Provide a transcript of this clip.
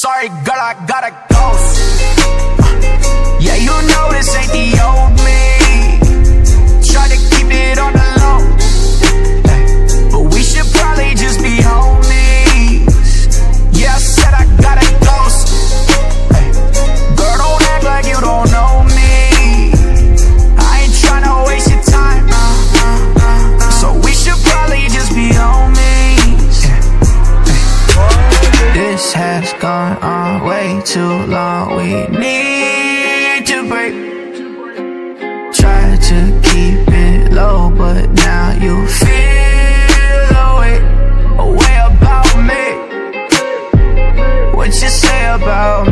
Sorry, girl, I gotta go. Yeah, you know this ain't the old me. Try to keep it on the low, but we should probably just be homies. Yeah, I said I gotta go. Girl, don't act like you don't know me. I ain't tryna waste your time, so we should probably just be homies. This has gone on way too long. We need to break. Try to keep it low, but now you feel away about me. What you say about me?